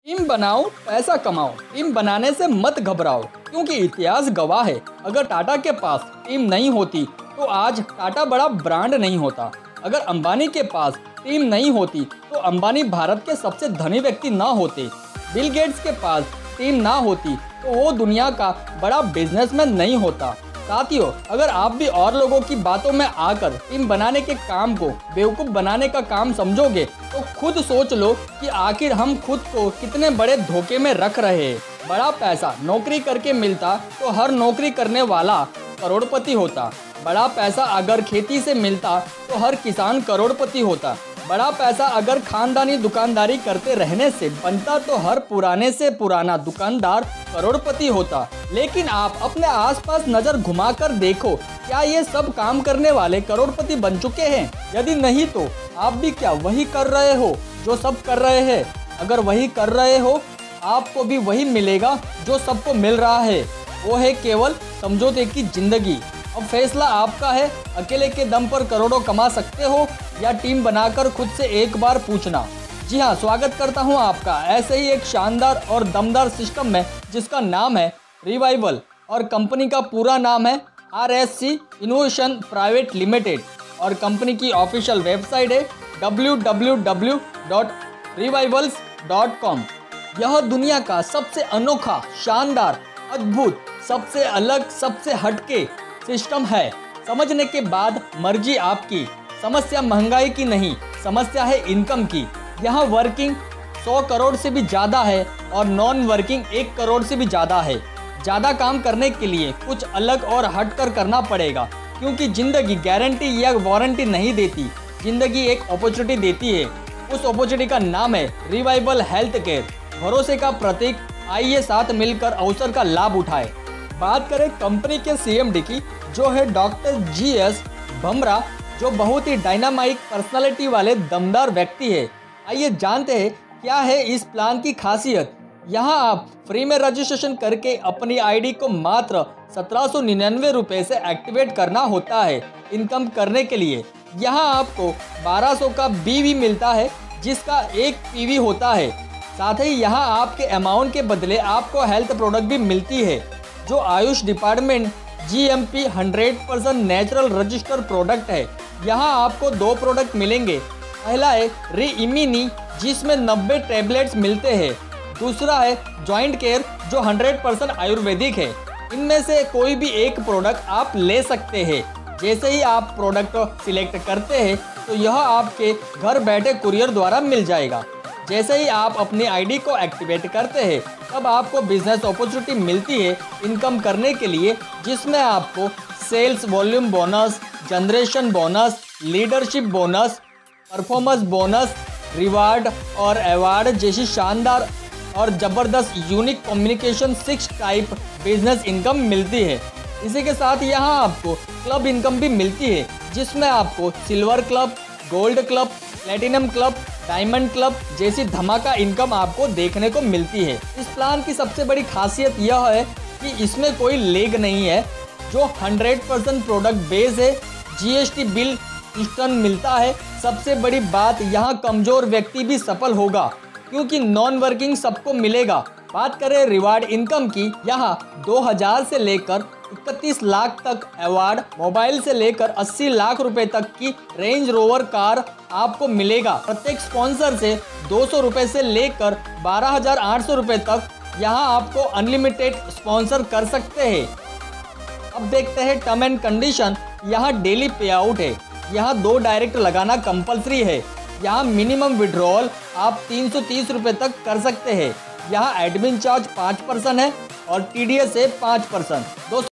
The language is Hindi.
टीम बनाओ, पैसा कमाओ। टीम बनाने से मत घबराओ, क्योंकि इतिहास गवाह है, अगर टाटा के पास टीम नहीं होती तो आज टाटा बड़ा ब्रांड नहीं होता। अगर अंबानी के पास टीम नहीं होती तो अंबानी भारत के सबसे धनी व्यक्ति ना होते। बिल गेट्स के पास टीम ना होती तो वो दुनिया का बड़ा बिजनेसमैन नहीं होता। साथियों, अगर आप भी और लोगों की बातों में आकर टीम बनाने के काम को बेवकूफ़ बनाने का काम समझोगे तो खुद सोच लो कि आखिर हम खुद को कितने बड़े धोखे में रख रहे हैं। बड़ा पैसा नौकरी करके मिलता तो हर नौकरी करने वाला करोड़पति होता। बड़ा पैसा अगर खेती से मिलता तो हर किसान करोड़पति होता। बड़ा पैसा अगर खानदानी दुकानदारी करते रहने से बनता तो हर पुराने से पुराना दुकानदार करोड़पति होता। लेकिन आप अपने आसपास नज़र घुमाकर देखो, क्या ये सब काम करने वाले करोड़पति बन चुके हैं? यदि नहीं तो आप भी क्या वही कर रहे हो जो सब कर रहे हैं? अगर वही कर रहे हो, आपको भी वही मिलेगा जो सबको मिल रहा है, वो है केवल समझौते की जिंदगी। अब फैसला आपका है, अकेले के दम पर करोड़ों कमा सकते हो या टीम बनाकर खुद से एक बार पूछना। जी हाँ, स्वागत करता हूँ आपका ऐसे ही एक शानदार और दमदार सिस्टम में जिसका नाम है रिवाइवल और कंपनी का पूरा नाम है RSC इनोवेशन प्राइवेट लिमिटेड और कंपनी की ऑफिशियल वेबसाइट है www.revivals.com। यह दुनिया का सबसे अनोखा, शानदार, अद्भुत, सबसे अलग, सबसे हटके सिस्टम है। समझने के बाद मर्जी आपकी। समस्या महंगाई की नहीं, समस्या है इनकम की। यहाँ वर्किंग 100 करोड़ से भी ज़्यादा है और नॉन वर्किंग 1 करोड़ से भी ज़्यादा है। ज़्यादा काम करने के लिए कुछ अलग और हटकर करना पड़ेगा, क्योंकि ज़िंदगी गारंटी या वारंटी नहीं देती। ज़िंदगी एक अपॉर्चुनिटी देती है। उस अपॉर्चुनिटी का नाम है रिवाइवल हेल्थ केयर। भरोसे का प्रतीक। आइए साथ मिलकर अवसर का लाभ उठाए। बात करें कंपनी के CMD की, जो है डॉक्टर GS भमरा, जो बहुत ही डायनामाइक पर्सनालिटी वाले दमदार व्यक्ति है। आइए जानते हैं क्या है इस प्लान की खासियत। यहाँ आप फ्री में रजिस्ट्रेशन करके अपनी ID को मात्र 1799 रुपये से एक्टिवेट करना होता है इनकम करने के लिए। यहाँ आपको 1200 का BV मिलता है, जिसका 1 PV होता है। साथ ही यहाँ आपके अमाउंट के बदले आपको हेल्थ प्रोडक्ट भी मिलती है, जो AYUSH department GMP 100% natural register product है। यहाँ आपको 2 प्रोडक्ट मिलेंगे। पहला है रीइम्यूनी, जिसमें 90 टैबलेट्स मिलते हैं। दूसरा है जॉइंट केयर, जो 100% आयुर्वेदिक है। इनमें से कोई भी एक प्रोडक्ट आप ले सकते हैं। जैसे ही आप प्रोडक्ट सिलेक्ट करते हैं तो यह आपके घर बैठे कुरियर द्वारा मिल जाएगा। जैसे ही आप अपनी ID को एक्टिवेट करते हैं तब आपको बिजनेस अपॉर्चुनिटी मिलती है इनकम करने के लिए, जिसमें आपको sales volume bonus, generation bonus, leadership bonus, performance bonus, reward और अवार्ड जैसी शानदार और ज़बरदस्त unique communication 6 type business income मिलती है। इसी के साथ यहाँ आपको क्लब इनकम भी मिलती है, जिसमें आपको silver club, gold club, platinum club, diamond club जैसी धमाका इनकम आपको देखने को मिलती है। इस प्लान की सबसे बड़ी खासियत यह है कि इसमें कोई लेग नहीं है, जो 100% प्रोडक्ट बेस है। GST बिल इंस्टेंट मिलता है। सबसे बड़ी बात, यहाँ कमज़ोर व्यक्ति भी सफल होगा, क्योंकि नॉन वर्किंग सबको मिलेगा। बात करें रिवार्ड इनकम की, यहाँ 2000 से लेकर 31 लाख तक अवार्ड, मोबाइल से लेकर 80 लाख रुपए तक की रेंज रोवर कार आपको मिलेगा। प्रत्येक स्पॉन्सर से 200 रुपये से लेकर 12,800 रुपये तक यहाँ आपको अनलिमिटेड स्पॉन्सर कर सकते हैं। अब देखते हैं टर्म एंड कंडीशन। यहाँ डेली पे आउट है। यहाँ 2 डायरेक्ट लगाना कंपलसरी है। यहाँ मिनिमम विड्रॉल आप 330 रुपये तक कर सकते हैं। यहाँ एडमिन चार्ज 5% है और TDS है 5%।